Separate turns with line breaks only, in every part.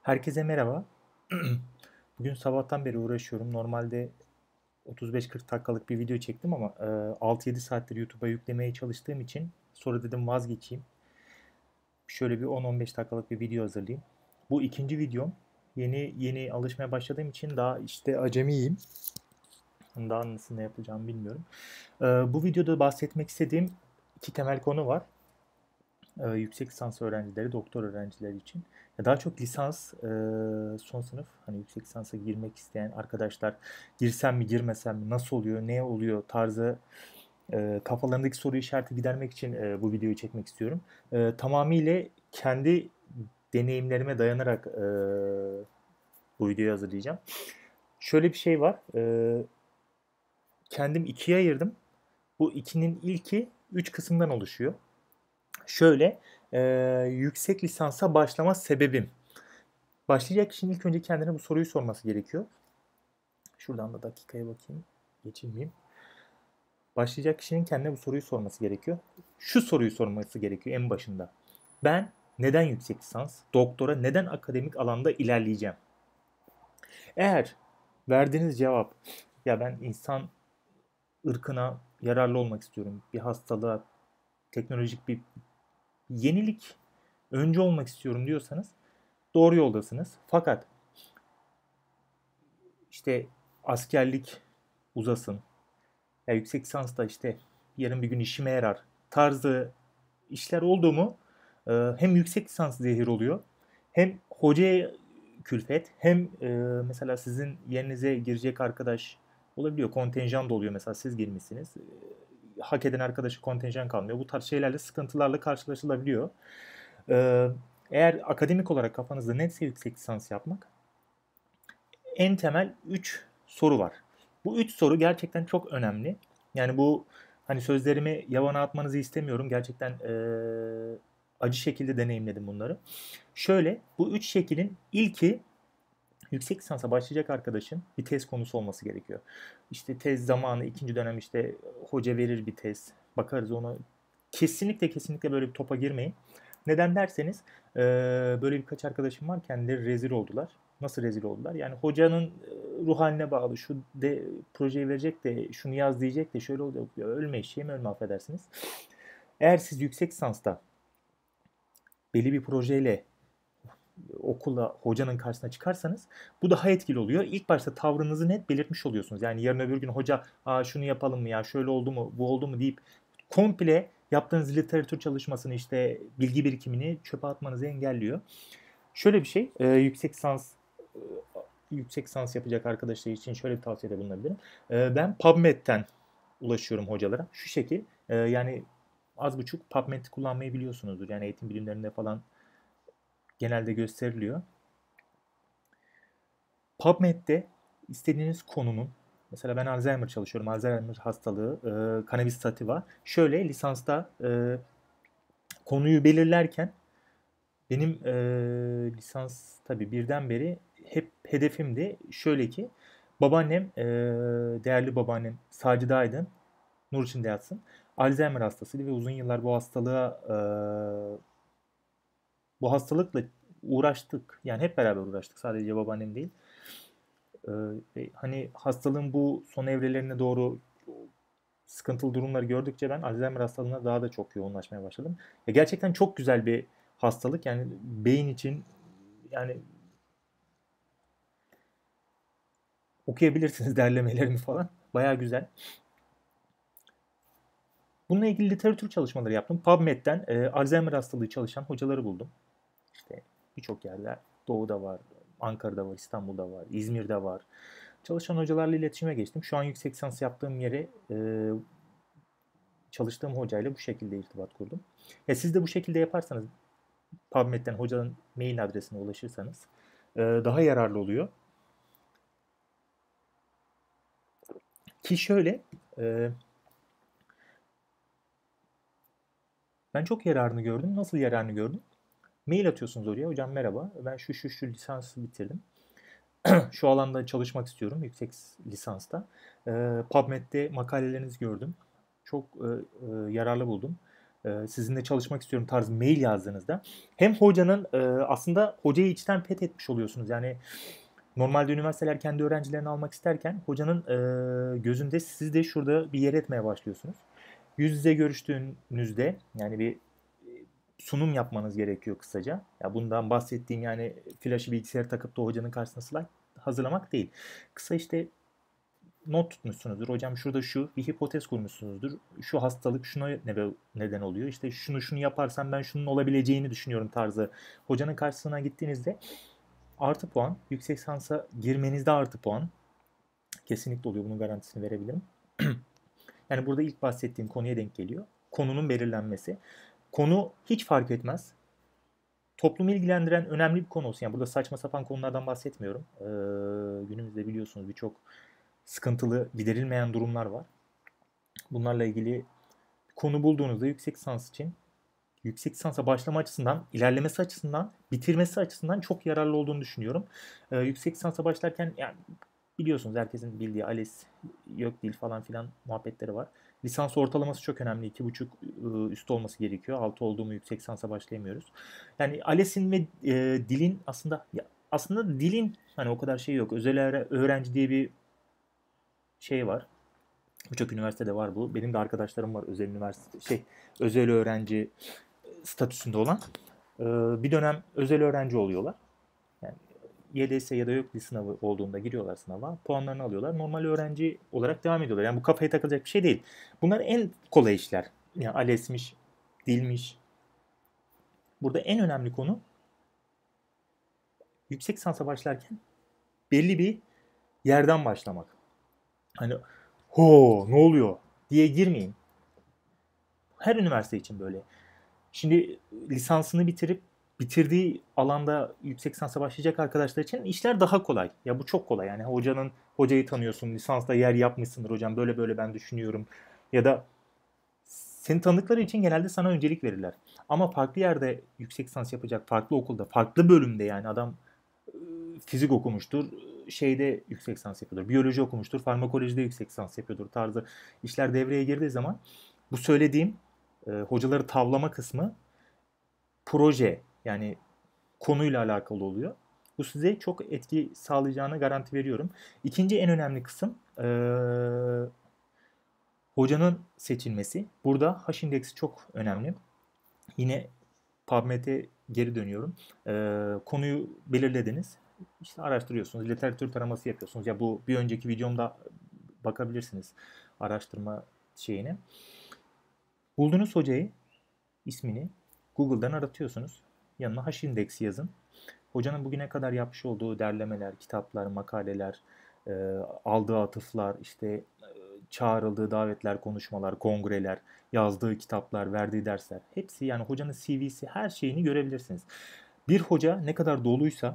Herkese merhaba. Bugün sabahtan beri uğraşıyorum. Normalde 35-40 dakikalık bir video çektim ama 6-7 saattir YouTube'a yüklemeye çalıştığım için sonra dedim vazgeçeyim. Şöyle bir 10-15 dakikalık bir video hazırlayayım. Bu ikinci videom. Yeni yeni alışmaya başladığım için daha işte acemiyim. Daha nasıl ne yapacağımı bilmiyorum. Bu videoda bahsetmek istediğim iki temel konu var. Yüksek lisans öğrencileri, doktor öğrencileri için. Ya daha çok lisans, son sınıf, hani yüksek lisansa girmek isteyen arkadaşlar, girsem mi, girmesem mi, nasıl oluyor, ne oluyor tarzı kafalarındaki soru işareti gidermek için bu videoyu çekmek istiyorum. Tamamıyla kendi deneyimlerime dayanarak bu videoyu hazırlayacağım. Şöyle bir şey var. Kendim ikiye ayırdım. Bu ikinin ilki üç kısımdan oluşuyor. Şöyle, yüksek lisansa başlama sebebim. Başlayacak kişinin ilk önce kendine bu soruyu sorması gerekiyor. Şuradan da dakikaya bakayım. Geçirmeyeyim. Başlayacak kişinin kendine bu soruyu sorması gerekiyor. Şu soruyu sorması gerekiyor en başında. Ben neden yüksek lisans, doktora, neden akademik alanda ilerleyeceğim? Eğer verdiğiniz cevap, ya ben insan ırkına yararlı olmak istiyorum, bir hastalığa, teknolojik bir yenilik önce olmak istiyorum diyorsanız doğru yoldasınız. Fakat işte askerlik uzasın, ya yüksek lisans da işte yarın bir gün işime yarar tarzı işler oldu mu hem yüksek lisans zehir oluyor, hem hocaya külfet, hem mesela sizin yerinize girecek arkadaş olabiliyor. Kontenjan da oluyor, mesela siz girmişsiniz. Hak eden arkadaşı kontenjan kalmıyor. Bu tarz şeylerle, sıkıntılarla karşılaşılabiliyor. E, Eğer akademik olarak kafanızda netse yüksek lisans yapmak, en temel 3 soru var. Bu 3 soru gerçekten çok önemli. Yani bu, hani sözlerimi yabana atmanızı istemiyorum. Gerçekten acı şekilde deneyimledim bunları. Şöyle, bu 3 şeklin ilki, yüksek lisansa başlayacak arkadaşın bir tez konusu olması gerekiyor. İşte tez zamanı, ikinci dönem işte hoca verir bir tez. Bakarız ona. Kesinlikle kesinlikle böyle bir topa girmeyin. Neden derseniz, böyle birkaç arkadaşım var, kendileri rezil oldular. Nasıl rezil oldular? Yani hocanın ruh haline bağlı. Şu de projeyi verecek de şunu yaz diyecek de şöyle olacak. Ya ölme eşeğim ölme, affedersiniz. Eğer siz yüksek lisansta belli bir projeyle okula, hocanın karşısına çıkarsanız bu daha etkili oluyor. İlk başta tavrınızı net belirtmiş oluyorsunuz. Yani yarın öbür gün hoca, aa şunu yapalım mı ya, şöyle oldu mu, bu oldu mu deyip komple yaptığınız literatür çalışmasını, işte bilgi birikimini çöpe atmanızı engelliyor. Şöyle bir şey, e, yüksek lisans yapacak arkadaşlar için şöyle bir tavsiyede bulunabilirim. Ben PubMed'den ulaşıyorum hocalara. Şu şekil, yani az buçuk PubMed kullanmayı biliyorsunuzdur. Yani eğitim bilimlerinde falan genelde gösteriliyor. PubMed'de istediğiniz konunun, mesela ben Alzheimer çalışıyorum. Alzheimer hastalığı, cannabis sativa. Şöyle lisansta konuyu belirlerken benim lisans tabii birden beri hep hedefimdi. Şöyle ki, babaannem, değerli babaannem Sacide Aydın, nur içinde yatsın, Alzheimer hastasıydı ve uzun yıllar bu hastalıkla uğraştık. Yani hep beraber uğraştık. Sadece babaannem değil. Hani hastalığın bu son evrelerine doğru sıkıntılı durumları gördükçe ben Alzheimer hastalığına daha da çok yoğunlaşmaya başladım. Gerçekten çok güzel bir hastalık. Yani beyin için, yani okuyabilirsiniz derlemelerini falan. Bayağı güzel. Bununla ilgili literatür çalışmaları yaptım. PubMed'den Alzheimer hastalığı çalışan hocaları buldum. İşte birçok yerde, Doğu'da var, Ankara'da var, İstanbul'da var, İzmir'de var. Çalışan hocalarla iletişime geçtim. Şu an yüksek lisans yaptığım yere, çalıştığım hocayla bu şekilde irtibat kurdum. Siz de bu şekilde yaparsanız, PubMed'den hocanın mail adresine ulaşırsanız daha yararlı oluyor. Ki şöyle, e, ben çok yararını gördüm. Nasıl yararını gördüm? Mail atıyorsunuz oraya. Hocam merhaba, ben şu lisansı bitirdim. Şu alanda çalışmak istiyorum yüksek lisansta. PubMed'de makalelerinizi gördüm. Çok yararlı buldum. sizinle çalışmak istiyorum tarzı mail yazdığınızda hem hocanın aslında hocayı içten fethetmiş oluyorsunuz. Yani normalde üniversiteler kendi öğrencilerini almak isterken hocanın gözünde siz de şurada bir yer etmeye başlıyorsunuz. Yüz yüze görüştüğünüzde yani bir sunum yapmanız gerekiyor kısaca. Ya bundan bahsettiğim yani flaşı bilgisayara takıp da hocanın karşısına slide hazırlamak değil. Kısa işte not tutmuşsunuzdur. Hocam şurada şu bir hipotez kurmuşsunuzdur. Şu hastalık şuna neden oluyor. İşte şunu yaparsam ben şunun olabileceğini düşünüyorum tarzı. Hocanın karşısına gittiğinizde artı puan, yüksek lisansa girmenizde artı puan kesinlikle oluyor. Bunun garantisini verebilirim. Yani burada ilk bahsettiğim konuya denk geliyor. Konunun belirlenmesi. Konu hiç fark etmez. Toplumu ilgilendiren önemli bir konu olsun. Yani burada saçma sapan konulardan bahsetmiyorum. Günümüzde biliyorsunuz birçok sıkıntılı, giderilmeyen durumlar var. Bunlarla ilgili konu bulduğunuzda yüksek lisans için yüksek lisansa başlama açısından, ilerlemesi açısından, bitirmesi açısından çok yararlı olduğunu düşünüyorum. Yüksek lisansa başlarken yani biliyorsunuz herkesin bildiği ALES, YÖKDİL falan filan muhabbetleri var. Lisans ortalaması çok önemli. 2,5 üstü olması gerekiyor. 6 olduğumu yüksek lisansa başlayamıyoruz. Yani ALES'in ve dilin aslında dilin hani o kadar şey yok. Özel öğrenci diye bir şey var. Birçok üniversitede var bu. Benim de arkadaşlarım var özel üniversite özel öğrenci statüsünde olan. Bir dönem özel öğrenci oluyorlar. Yani YDS ya da YÖKDİL sınavı olduğunda giriyorlar sınava. Puanlarını alıyorlar. Normal öğrenci olarak devam ediyorlar. Yani bu kafaya takılacak bir şey değil. Bunlar en kolay işler. Yani ALES'miş, dilmiş. Burada en önemli konu yüksek lisansa başlarken belli bir yerden başlamak. Hani ne oluyor diye girmeyin. Her üniversite için böyle. Şimdi lisansını bitirdiği alanda yüksek lisansa başlayacak arkadaşlar için işler daha kolay. Ya bu çok kolay. Yani hocayı tanıyorsun, lisansta yer yapmışsındır hocam böyle böyle ben düşünüyorum. Ya da seni tanıdıkları için genelde sana öncelik verirler. Ama farklı yerde yüksek lisans yapacak, farklı okulda, farklı bölümde yani adam e, fizik okumuştur, şeyde yüksek lisans yapıyordur. Biyoloji okumuştur, farmakolojide yüksek lisans yapıyordur tarzı işler devreye girdiği zaman bu söylediğim hocaları tavlama kısmı proje yani konuyla alakalı oluyor. Bu size çok etki sağlayacağına garanti veriyorum. İkinci en önemli kısım hocanın seçilmesi. Burada H indeksi çok önemli. Yine PubMed'e geri dönüyorum. Konuyu belirlediniz. İşte araştırıyorsunuz, literatür taraması yapıyorsunuz. Ya bu bir önceki videomda bakabilirsiniz araştırma şeyine. Buldunuz hocayı, ismini Google'dan aratıyorsunuz. Yanına H indeksi yazın. Hocanın bugüne kadar yapmış olduğu derlemeler, kitaplar, makaleler, e, aldığı atıflar, işte çağrıldığı davetler, konuşmalar, kongreler, yazdığı kitaplar, verdiği dersler. Hepsi yani hocanın CV'si her şeyini görebilirsiniz. Bir hoca ne kadar doluysa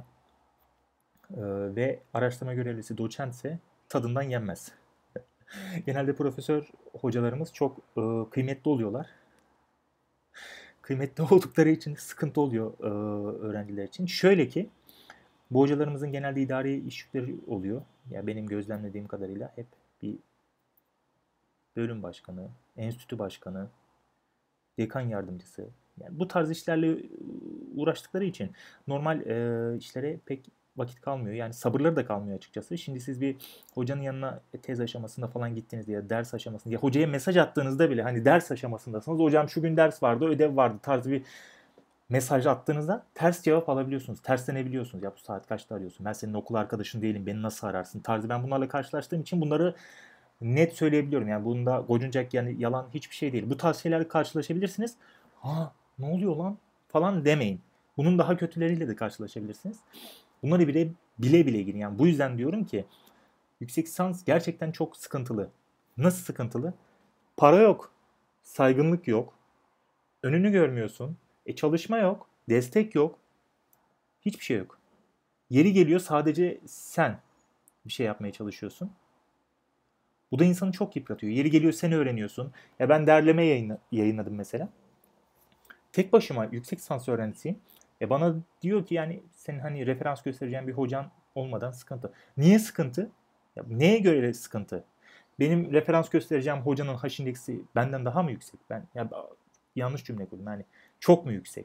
ve araştırma görevlisi doçentse tadından yenmez. Genelde profesör hocalarımız çok kıymetli oluyorlar. Kıymetli oldukları için sıkıntı oluyor öğrenciler için. Şöyle ki bu hocalarımızın genelde idari iş yükleri oluyor. Ya benim gözlemlediğim kadarıyla hep bir bölüm başkanı, enstitü başkanı, dekan yardımcısı. Yani bu tarz işlerle uğraştıkları için normal işlere pek vakit kalmıyor. Yani sabırları da kalmıyor açıkçası. Şimdi siz bir hocanın yanına tez aşamasında falan gittiğinizde ya ders aşamasında ya hocaya mesaj attığınızda bile hani ders aşamasındasınız. Hocam şu gün ders vardı, ödev vardı tarzı bir mesaj attığınızda ters cevap alabiliyorsunuz. Terslenebiliyorsunuz. Ya bu saat kaçta arıyorsun? Ben senin okul arkadaşın değilim. Beni nasıl ararsın? Tarzı ben bunlarla karşılaştığım için bunları net söyleyebiliyorum. Yani bunda gocunacak yani yalan hiçbir şey değil. Bu tarz şeylerle karşılaşabilirsiniz. Ne oluyor lan falan demeyin. Bunun daha kötüleriyle de karşılaşabilirsiniz. Bunları bile girin. Yani bu yüzden diyorum ki yüksek lisans gerçekten çok sıkıntılı. Nasıl sıkıntılı? Para yok. Saygınlık yok. Önünü görmüyorsun. Çalışma yok. Destek yok. Hiçbir şey yok. Yeri geliyor sadece sen bir şey yapmaya çalışıyorsun. Bu da insanı çok yıpratıyor. Yeri geliyor sen öğreniyorsun. Ya ben derleme yayınladım mesela. Tek başıma yüksek lisans öğrencisiyim. Bana diyor ki yani senin hani referans göstereceğin bir hocan olmadan sıkıntı. Niye sıkıntı? Ya neye göre sıkıntı? Benim referans göstereceğim hocanın H indeksi benden daha mı yüksek? yanlış cümle kurdum. Yani çok mu yüksek?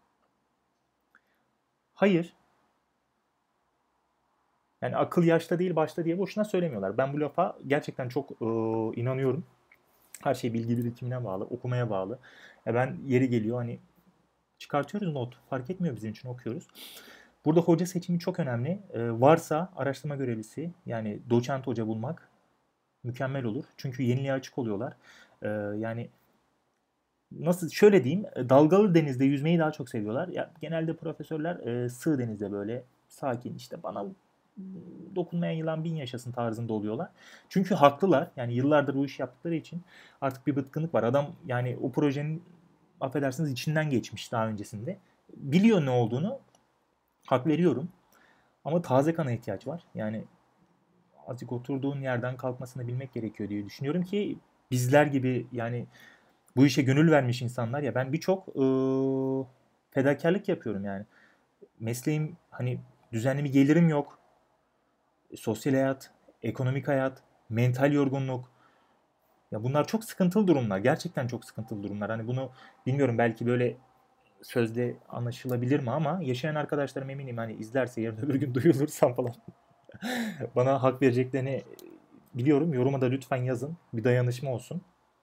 Hayır. Yani akıl yaşta değil başta diye boşuna söylemiyorlar. Ben bu lafa gerçekten çok inanıyorum. Her şey bilgi birikimine bağlı, okumaya bağlı. Ben yeri geliyor hani çıkartıyoruz not. Fark etmiyor bizim için okuyoruz. Burada hoca seçimi çok önemli. Varsa araştırma görevlisi yani doçent hoca bulmak mükemmel olur. Çünkü yeniliğe açık oluyorlar. Yani nasıl şöyle diyeyim dalgalı denizde yüzmeyi daha çok seviyorlar. Ya genelde profesörler sığ denizde böyle sakin işte bana dokunmayan yılan bin yaşasın tarzında oluyorlar. Çünkü haklılar. Yani yıllardır bu iş yaptıkları için artık bir bıkkınlık var. Adam yani o projenin affedersiniz içinden geçmiş daha öncesinde. Biliyor ne olduğunu. Hak veriyorum. Ama taze kana ihtiyaç var. Yani azıcık oturduğun yerden kalkmasını bilmek gerekiyor diye düşünüyorum ki bizler gibi yani bu işe gönül vermiş insanlar ya ben birçok fedakarlık yapıyorum yani. Mesleğim hani düzenli bir gelirim yok. Sosyal hayat, ekonomik hayat, mental yorgunluk. Ya bunlar çok sıkıntılı durumlar. Gerçekten çok sıkıntılı durumlar. Hani bunu bilmiyorum belki böyle sözde anlaşılabilir mi ama yaşayan arkadaşlarım eminim hani izlerse yarın öbür gün duyulursam falan bana hak vereceklerini biliyorum. Yoruma da lütfen yazın. Bir dayanışma olsun.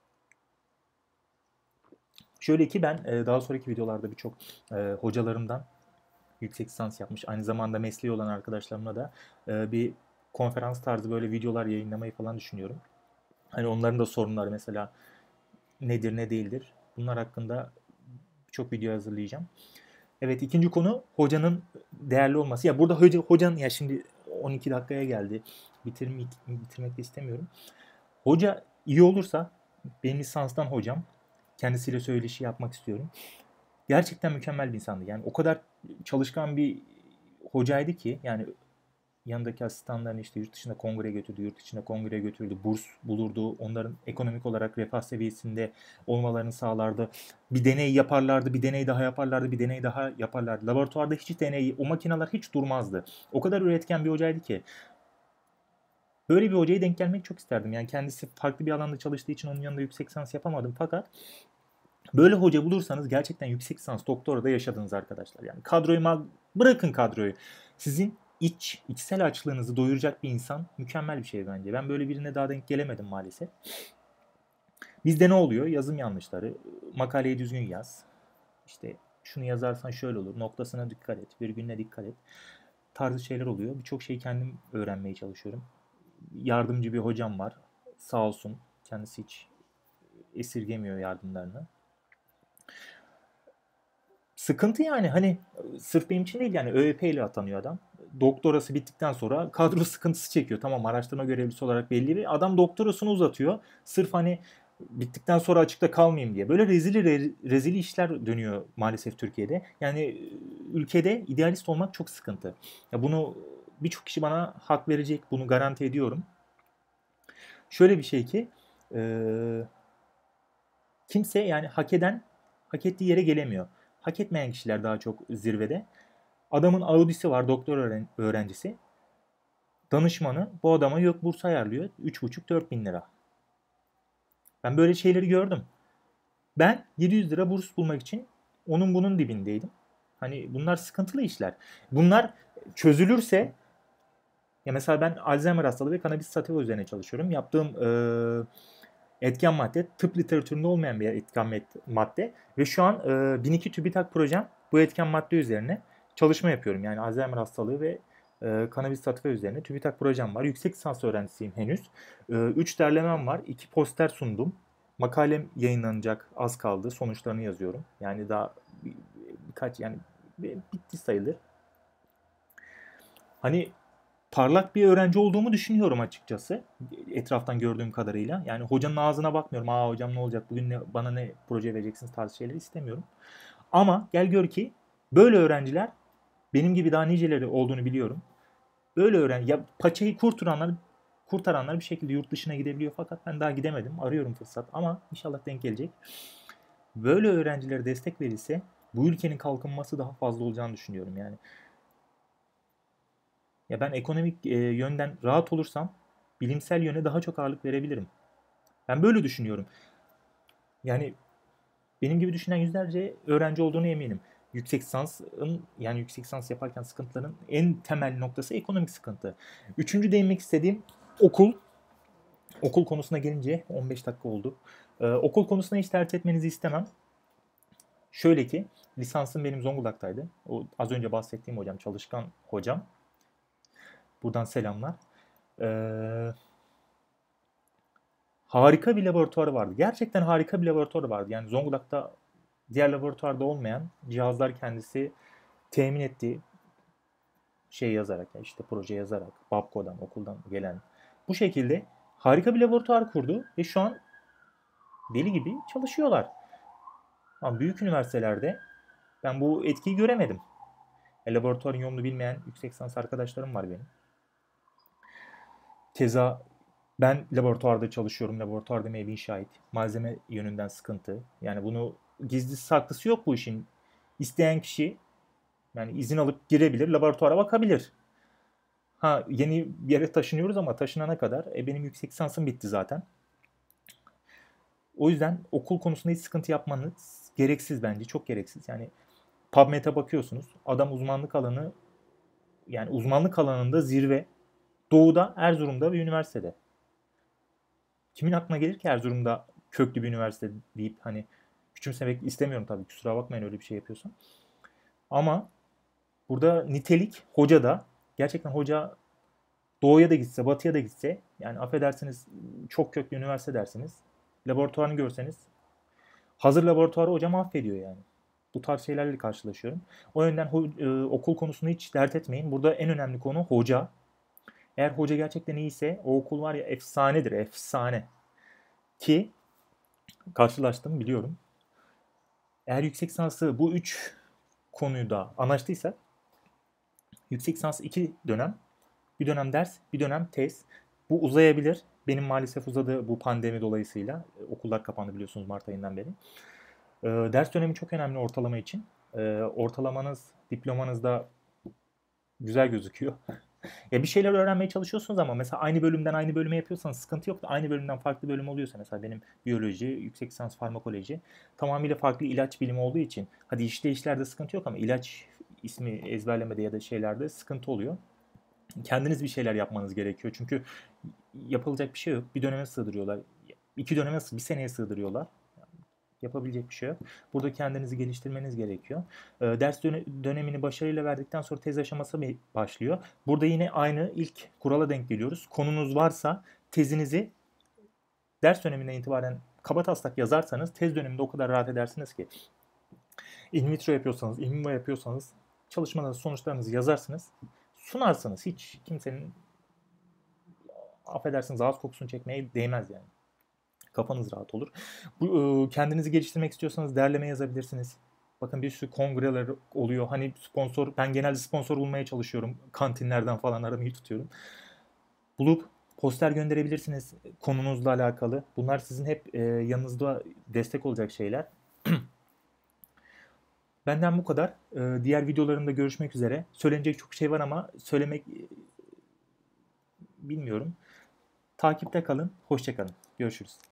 Şöyle ki ben daha sonraki videolarda birçok hocalarımdan yüksek lisans yapmış. Aynı zamanda mesleği olan arkadaşlarımla da bir konferans tarzı böyle videolar yayınlamayı falan düşünüyorum. Hani onların da sorunları mesela nedir ne değildir. Bunlar hakkında birçok video hazırlayacağım. Evet ikinci konu hocanın değerli olması. Ya burada hocanın ya şimdi 12 dakikaya geldi. Bitirmek de istemiyorum. Hoca iyi olursa benim lisanstan hocam kendisiyle söyleşi yapmak istiyorum. Gerçekten mükemmel bir insandı. Yani o kadar çalışkan bir hocaydı ki yani yanındaki asistanlarını işte yurt dışında kongreye götürdü, yurt içinde kongreye götürdü, burs bulurdu, onların ekonomik olarak refah seviyesinde olmalarını sağlardı. Bir deney yaparlardı, bir deney daha yaparlardı, bir deney daha yaparlardı. Laboratuvarda hiç deney, o makineler hiç durmazdı. O kadar üretken bir hocaydı ki. Böyle bir hocaya denk gelmek çok isterdim. Yani kendisi farklı bir alanda çalıştığı için onun yanında yüksek lisans yapamadım fakat böyle hoca bulursanız gerçekten yüksek lisans doktora da yaşadınız arkadaşlar. Yani bırakın kadroyu. Sizin içsel açlığınızı doyuracak bir insan mükemmel bir şey bence. Ben böyle birine daha denk gelemedim maalesef. Bizde ne oluyor? Yazım yanlışları. Makaleyi düzgün yaz. İşte şunu yazarsan şöyle olur. Noktasına dikkat et. Virgülüne dikkat et. Tarzı şeyler oluyor. Birçok şeyi kendim öğrenmeye çalışıyorum. Yardımcı bir hocam var. Sağ olsun. Kendisi hiç esirgemiyor yardımlarını. Sıkıntı yani hani sırf benim için değil yani ÖEP ile atanıyor adam. Doktorası bittikten sonra kadro sıkıntısı çekiyor. Tamam araştırma görevlisi olarak belli bir adam doktorasını uzatıyor. Sırf hani bittikten sonra açıkta kalmayayım diye. Böyle rezili işler dönüyor maalesef Türkiye'de. Yani ülkede idealist olmak çok sıkıntı. Ya bunu birçok kişi bana hak verecek. Bunu garanti ediyorum. Şöyle bir şey ki kimse yani hak ettiği yere gelemiyor. Hak etmeyen kişiler daha çok zirvede. Adamın Audi'si var doktor öğrencisi. Danışmanı bu adama yok burs ayarlıyor. 3,5-4 bin lira. Ben böyle şeyleri gördüm. Ben 700 lira burs bulmak için onun bunun dibindeydim. Hani bunlar sıkıntılı işler. Bunlar çözülürse ya mesela ben Alzheimer hastalığı ve kanabis sativa üzerine çalışıyorum. Yaptığım etken madde tıp literatüründe olmayan bir etken madde ve şu an 1002 TÜBİTAK projem bu etken madde üzerine çalışma yapıyorum. Yani Alzheimer hastalığı ve kanabis sativa üzerine TÜBİTAK projem var. Yüksek lisans öğrencisiyim henüz. 3 derlemem var. 2 poster sundum. Makalem yayınlanacak az kaldı. Sonuçlarını yazıyorum. Yani daha birkaç yani bitti sayılır. Hani parlak bir öğrenci olduğumu düşünüyorum açıkçası. Etraftan gördüğüm kadarıyla. Yani hocanın ağzına bakmıyorum. Aa hocam ne olacak bugün bana ne proje vereceksiniz tarzı şeyleri istemiyorum. Ama gel gör ki böyle öğrenciler benim gibi daha niceleri olduğunu biliyorum. Böyle öğrenci ya paçayı kurtaranlar bir şekilde yurt dışına gidebiliyor fakat ben daha gidemedim. Arıyorum fırsat ama inşallah denk gelecek. Böyle öğrencilere destek verilse bu ülkenin kalkınması daha fazla olacağını düşünüyorum yani. Ya ben ekonomik yönden rahat olursam bilimsel yöne daha çok ağırlık verebilirim. Ben böyle düşünüyorum. Yani benim gibi düşünen yüzlerce öğrenci olduğunu eminim. Yüksek lisansın yani yüksek lisans yaparken sıkıntıların en temel noktası ekonomik sıkıntı. Üçüncü değinmek istediğim okul. Okul konusuna gelince 15 dakika oldu. Okul konusuna hiç tercih etmenizi istemem. Şöyle ki lisansım benim Zonguldak'taydı. O az önce bahsettiğim hocam, çalışkan hocam. Buradan selamlar. Ee, Harika bir laboratuvarı vardı. Gerçekten harika bir laboratuvarı vardı. Yani Zonguldak'ta diğer laboratuvarda olmayan cihazlar kendisi temin etti. Şey yazarak, yani işte proje yazarak, Babco'dan, okuldan gelen. Bu şekilde harika bir laboratuvar kurdu ve şu an deli gibi çalışıyorlar. Ama büyük üniversitelerde ben bu etkiyi göremedim. Laboratuvarın yolunu bilmeyen yüksek lisans arkadaşlarım var benim. Keza ben laboratuvarda çalışıyorum. Laboratuvarda meyve şahit. Malzeme yönünden sıkıntı. Yani bunu gizli saklısı yok bu işin. İsteyen kişi yani izin alıp girebilir, laboratuvara bakabilir. Ha, yeni bir yere taşınıyoruz ama taşınana kadar benim yüksek lisansım bitti zaten. O yüzden okul konusunda hiç sıkıntı yapmanız gereksiz bence. Çok gereksiz. Yani PubMed'e bakıyorsunuz. Adam uzmanlık alanı, yani uzmanlık alanında zirve. Doğu'da, Erzurum'da bir üniversitede. Kimin aklına gelir ki Erzurum'da köklü bir üniversite deyip hani küçümsemek istemiyorum tabii, kusura bakmayın öyle bir şey yapıyorsam. Ama burada nitelik hoca da, gerçekten hoca doğuya da gitse batıya da gitse, yani affedersiniz çok köklü üniversite dersiniz. Laboratuvarını görseniz hazır laboratuvarı hocam affediyor yani. Bu tarz şeylerle karşılaşıyorum. O yönden okul konusunu hiç dert etmeyin. Burada en önemli konu hoca. Eğer hoca gerçekten iyiyse o okul var ya, efsanedir, efsane. Ki karşılaştım, biliyorum. Eğer yüksek lisansı bu üç konuyu da anlaştıysak yüksek lisans 2 dönem, bir dönem ders, bir dönem tez. Bu uzayabilir. Benim maalesef uzadı bu pandemi dolayısıyla. Okullar kapandı biliyorsunuz Mart ayından beri. Ders dönemi çok önemli ortalama için. Ortalamanız diplomanızda güzel gözüküyor. Ya bir şeyler öğrenmeye çalışıyorsunuz ama mesela aynı bölümden aynı bölüme yapıyorsanız sıkıntı yok da aynı bölümden farklı bölüm oluyorsa, mesela benim biyoloji, yüksek lisans farmakoloji tamamıyla farklı ilaç bilimi olduğu için hadi işlerde sıkıntı yok ama ilaç ismi ezberlemede ya da şeylerde sıkıntı oluyor. Kendiniz bir şeyler yapmanız gerekiyor. Çünkü yapılacak bir şey yok. Bir döneme sığdırıyorlar. İki döneme, bir seneye sığdırıyorlar. Yapabilecek bir şey yok. Burada kendinizi geliştirmeniz gerekiyor. Ders dönemini başarıyla verdikten sonra tez aşaması başlıyor. Burada yine aynı ilk kurala denk geliyoruz. Konunuz varsa tezinizi ders döneminden itibaren kabataslak yazarsanız tez döneminde o kadar rahat edersiniz ki. In vitro yapıyorsanız, in vivo yapıyorsanız çalışmalarınız, sonuçlarınızı yazarsınız. Sunarsınız. Hiç kimsenin, affedersiniz, ağız kokusunu çekmeye değmez yani. Kafanız rahat olur. Bu, kendinizi geliştirmek istiyorsanız derleme yazabilirsiniz. Bakın bir sürü kongreler oluyor. Hani sponsor, ben genelde sponsor bulmaya çalışıyorum. Kantinlerden falan aramayı tutuyorum. Bulup poster gönderebilirsiniz konunuzla alakalı. Bunlar sizin hep yanınızda destek olacak şeyler. Benden bu kadar. Diğer videolarımda görüşmek üzere. Söylenecek çok şey var ama söylemek bilmiyorum. Takipte kalın. Hoşça kalın. Görüşürüz.